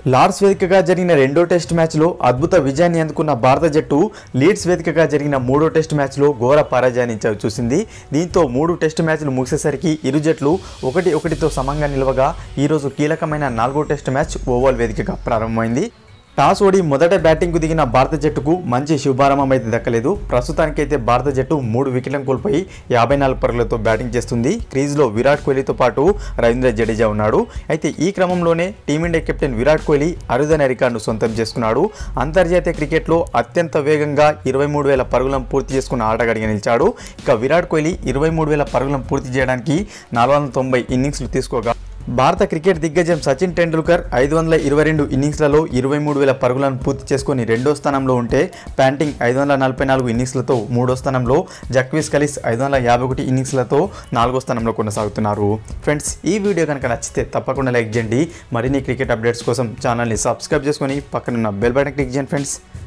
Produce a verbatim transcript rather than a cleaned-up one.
Lord's వేదికగా జరిగిన రెండో టెస్ట్ మ్యాచ్లో అద్భుత విజయాన్ని అందుకున్న భారత జట్టు లీడ్స్ వేదికగా జరిగిన మూడో టెస్ట్ మ్యాచ్లో ఘోర పరాజయాన్ని చూసింది. దీంతో మూడు టెస్ట్ మ్యాచ్లు ముగిసేసరికి ఇరు జట్లు ఒకటి ఒకటితో సమంగా నిలవగా ఈరోజు కీలకమైన నాలుగో టెస్ట్ మ్యాచ్ ఓవల్ వేదికగా ప్రారంభమైంది. టాస్ ఓడి మొదట బ్యాటింగ్కు దిగిన భారత జట్టుకు మంచి శుభారంభం అయితే దక్కలేదు. ప్రస్తుతానికైతే భారత జట్టు మూడు వికెట్లను కోల్పోయి యాభై నాలుగు పరుగులతో బ్యాటింగ్ చేస్తుంది. క్రీజ్లో విరాట్ కోహ్లీతో పాటు రవీంద్ర జడేజా ఉన్నాడు. అయితే ఈ క్రమంలోనే టీమిండియా కెప్టెన్ విరాట్ కోహ్లీ అరుదైన రికార్డును సొంతం చేసుకున్నాడు. అంతర్జాతీయ క్రికెట్లో అత్యంత వేగంగా ఇరవై మూడు వేల పరుగులను పూర్తి చేసుకున్న ఆటగాడిగా నిలిచాడు. ఇక విరాట్ కోహ్లీ ఇరవై మూడు వేల పరుగులను పూర్తి చేయడానికి నాలుగు వందల తొంభై ఇన్నింగ్స్లు తీసుకోగా భారత క్రికెట్ దిగ్గజం సచిన్ టెండూల్కర్ ఐదు వందల ఇరవై రెండు ఇన్నింగ్స్లలో ఇరవై మూడు వేల పరుగులను పూర్తి చేసుకుని రెండో స్థానంలో ఉంటే ప్యాంటింగ్ ఐదు వందల నలభై నాలుగు ఇన్నింగ్స్లతో మూడో స్థానంలో, జక్విస్ కలిస్ ఐదు వందల యాభై ఒకటి ఇన్నింగ్స్లతో నాలుగో స్థానంలో కొనసాగుతున్నారు. ఫ్రెండ్స్, ఈ వీడియో కనుక నచ్చితే తప్పకుండా లైక్ చేయండి. మరిన్ని క్రికెట్ అప్డేట్స్ కోసం ఛానల్ని సబ్స్క్రైబ్ చేసుకొని పక్కనున్న బెల్ బటన్ క్లిక్ చేయండి ఫ్రెండ్స్.